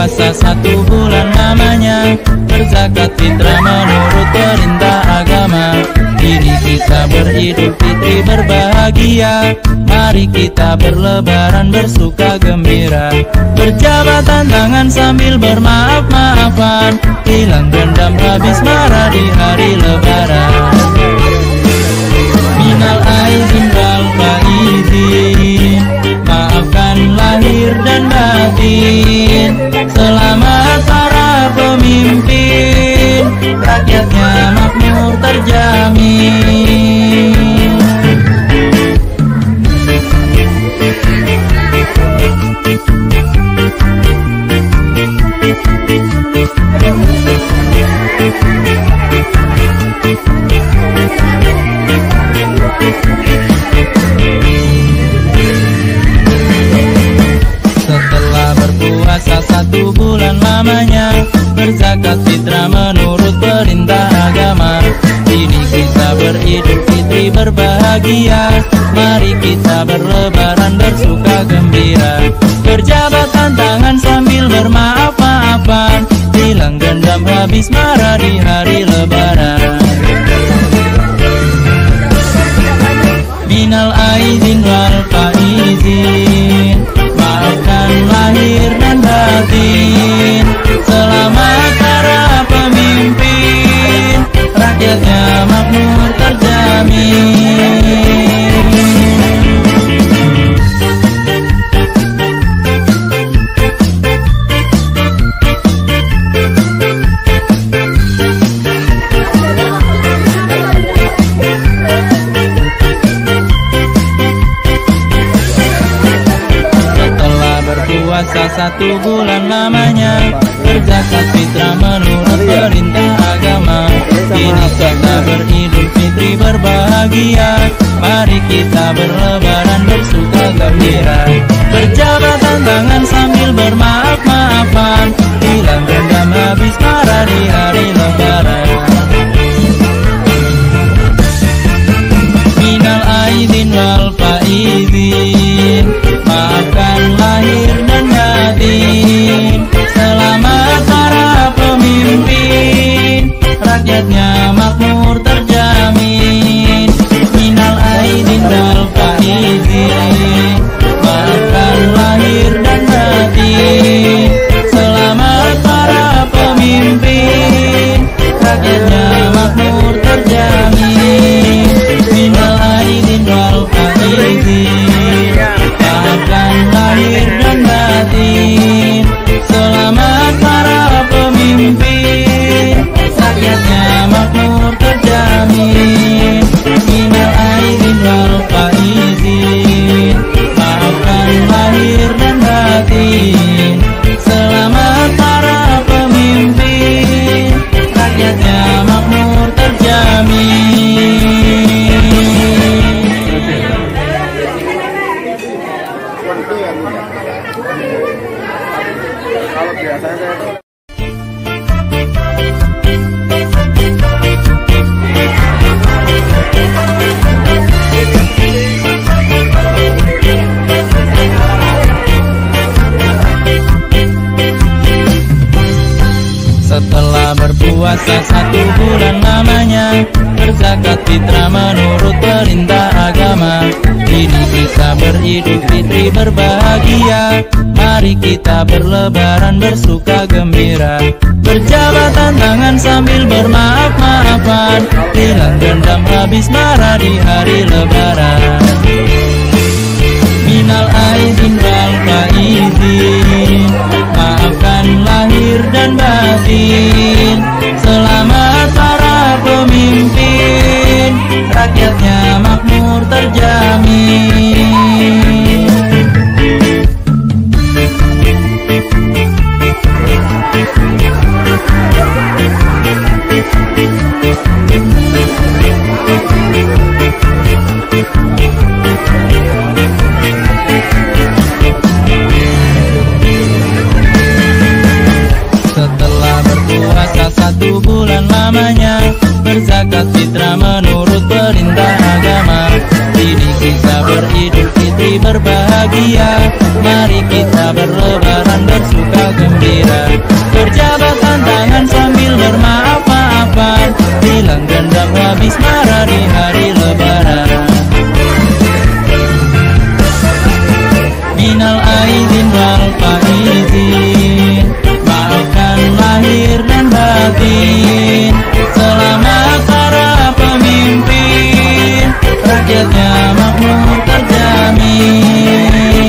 berpuasa 1 bulan lamanya, berzakat fitrah menurut perintah agama. Kini kita beridul fitri berbahagia, mari kita berlebaran bersuka gembira. Berjabatan tangan sambil bermaaf-maafan, hilang dendam habis marah di hari lebaran. Minal aidin wal faizin, maafkan lahir dan batin. Selamat para pemimpin, rakyatnya makmur terjamin. Setelah berpuasa 1 bulan lamanya, berzakat fitrah menurut perintah agama. Kini kita beridul fitri berbahagia, mari kita berlebaran bersuka gembira. Berjabatan tangan sambil bermaaf-maafan, hilang dendam habis marah di hari lebaran. Minal aidin wal faizin, maafkan lahir dan batin. Selamat para pemimpin, rakyatnya makmur terjamin. Puasa 1 bulan lamanya, berzakat fitrah menurut perintah agama. Kini kita beridul fitri berbahagia, mari kita berlebaran bersuka gembira. Berjabatan tangan sambil bermaaf-maafan, hilang dendam habis marah di hari lebaran. Minal aidin wal faizin, maafkan lahir dan batin. Selamat para pemimpin, rakyatnya makmur terjamin. Minal aidin wal faizin, maafkan lahir dan batin. Selamat para pemimpin, rakyatnya makmur terjamin. Minal aidin wal faizin, maafkan lahir dan batin. Selamat para pemimpin, rakyatnya makmur terjamin. Minal aidin wal faizin, maafkan lahir dan batin. Selamat para pemimpin, rakyatnya makmur terjamin. Kalau biasanya Setelah berpuasa 1 bulan lamanya, berzakat fitrah menurut perintah agama. Kini kita beridul fitri berbahagia, mari kita berlebaran bersuka gembira. Berjabatan tangan sambil bermaaf-maafan, hilang dendam habis marah di hari lebaran. Minal aidin wal faizin, maafkan lahir dan batin. Selamat para pemimpin, rakyatnya makmur terjamin. berbahagia. Mari kita berlebaran bersuka gembira. Berjabatan tangan sambil bermaaf-maafan, hilang dendam habis marah di hari lebaran. Minal aidin wal faizin, maafkan lahir dan batin. Selamat para pemimpin, rakyatnya makmur terjamin.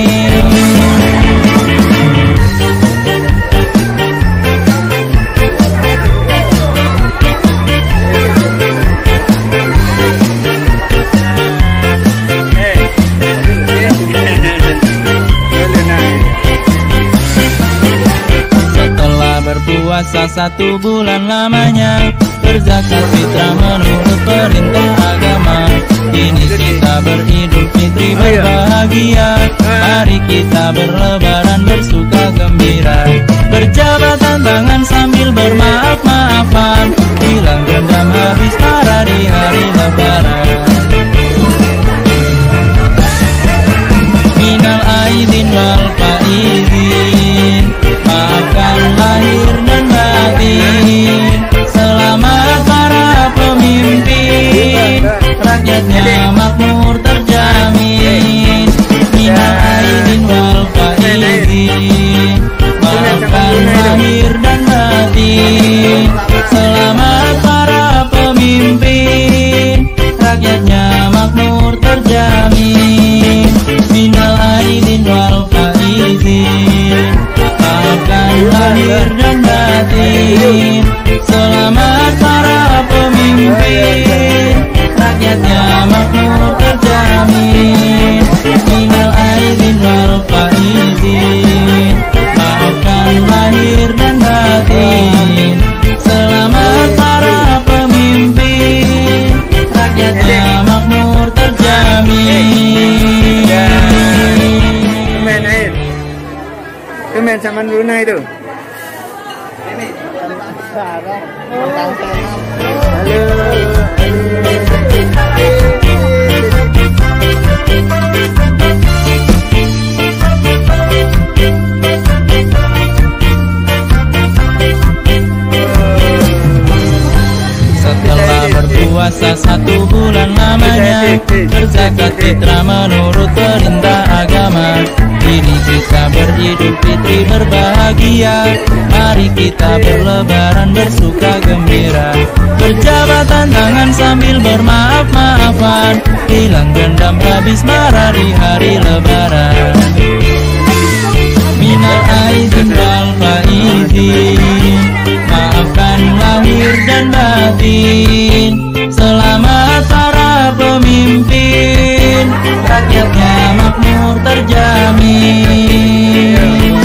Puasa 1 bulan lamanya, berzakat fitrah menurut perintah agama. Kini kita beridul fitri berbahagia. Mari kita berlebaran bersuka gembira. Berjabatan tangan sambil bermaaf-maafan, hilang dendam habis marah di hari lebaran. Minal aidin wal faizin, maafkan lahir dan batin. Selamat para pemimpin, rakyatnya makmur terjamin. Minal aidin wal faizin, maafkan lahir dan batin. Selamat para pemimpin, rakyatnya makmur terjamin. Minal aidin wal faizin, maafkan lahir dan batin. Selamat para pemimpin, rakyatnya makmur terjamin. Minal aidin wal faizin, maafkan lahir dan batin. Selamat para pemimpin, rakyatnya makmur terjamin. Itu main sama Brunei tuh. Setelah berpuasa 1 bulan lamanya, berzakat fitrah menurut perintah agama. Kini kita beridul fitri berbahagia. Mari kita berlebaran bersuka gembira. Berjabatan tangan sambil bermaaf-maafan, hilang dendam habis marah di hari lebaran. Minal aidin wal faizin, maafkan lahir dan batin. Selamat para pemimpin, rakyatnya makmur terjamin.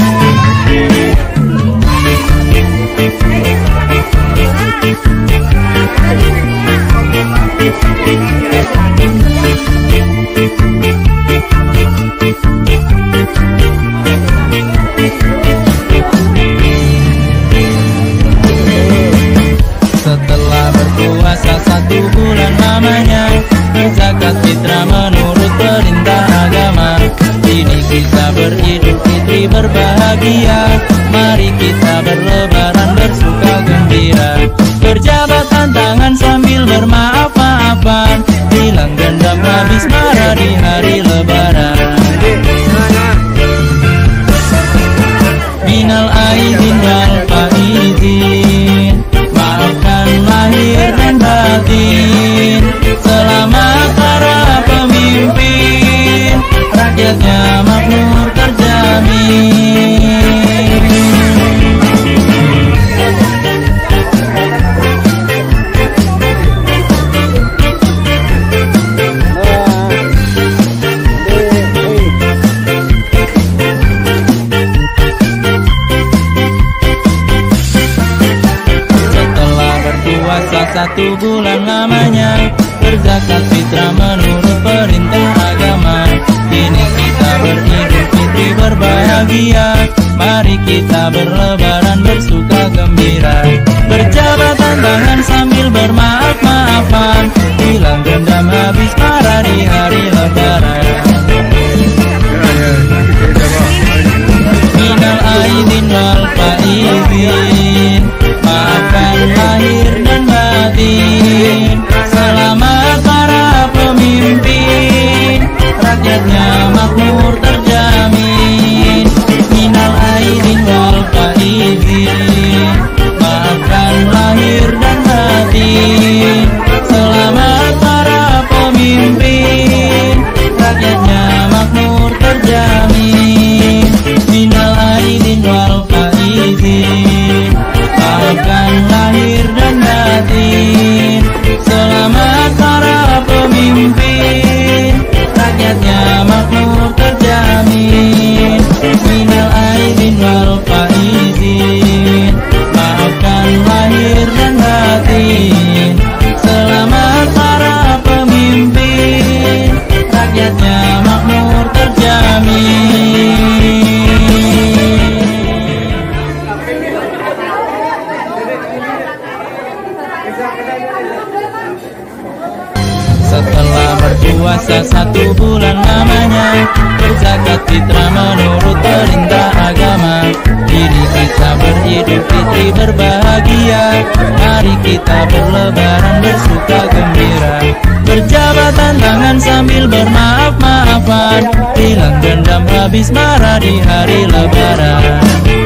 Setelah berpuasa 1 bulan lamanya, berzakat fitrah menurut perintah agama. Kini kita beridul fitri berbahagia. Mari kita berlebaran bersuka gembira. Berjabatan tangan sambil bermaaf-maafan, hilang dendam habis marah di hari lebaran. Minal aidin wal faizin, maafkan lahir dan batin. Selamat para pemimpin, rakyatnya makmur terjamin. Puasa 1 bulan lamanya, berzakat fitrah menurut perintah agama. Kini kita beridul fitri berbahagia. Mari kita berlebaran bersuka gembira. Berjabatan tangan sambil bermaaf-maafan, hilang dendam habis marah di hari lebaran. fitrah menurut perintah agama. Ini kita beridul fitri berbahagia. Mari kita berlebaran bersuka gembira. Berjabat tangan sambil bermaaf-maafan. Hilang dendam habis marah di hari lebaran.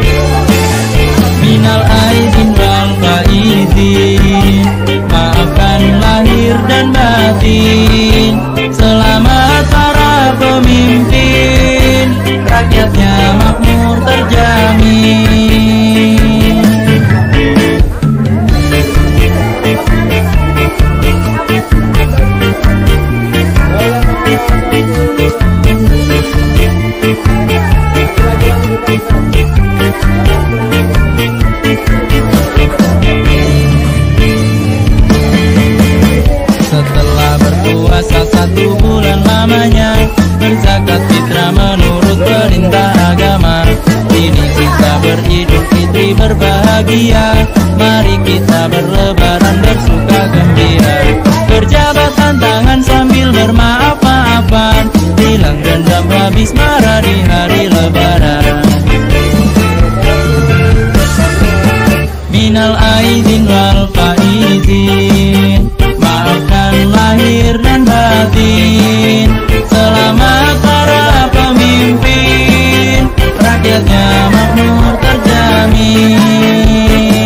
Minal aidin wal faizin, maafkan lahir dan batin. Selamat para pemimpin, rakyatnya makmur terjamin. Setelah berpuasa 1 bulan lamanya, berzakat fitrah menurut perintah agama. Ini kita beridul fitri berbahagia. Mari kita berlebaran bersuka gembira. Berjabat tangan sambil bermaaf-maafan. Hilang dendam habis marah di hari lebaran. Minal aidin wal faizin, maafkan lahir dan batin. Selamat para pemimpin, rakyatnya makmur terjamin.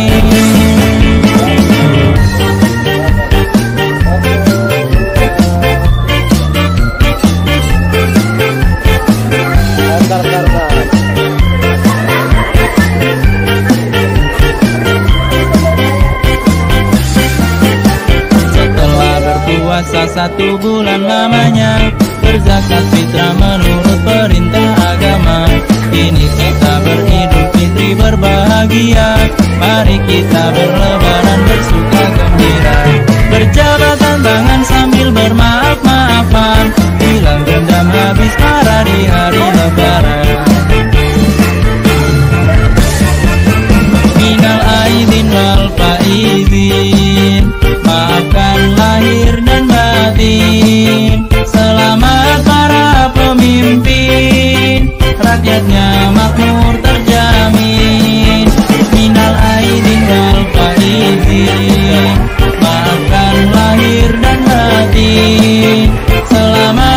Puasa 1 bulan lamanya, berzakat fitrah menurut perintah agama. Ini kita beridul fitri berbahagia. Mari kita berlebaran bersuka gembira. Berjabat tangan sambil bermaaf-maafan. Hilang dendam habis marah di hari lebaran. Minal aidin wal faizin, maafkan lahir dan batin. Selamat para pemimpin, rakyatnya makmur terjamin. Minal aidin wal faizin, maafkan lahir dan batin. Selamat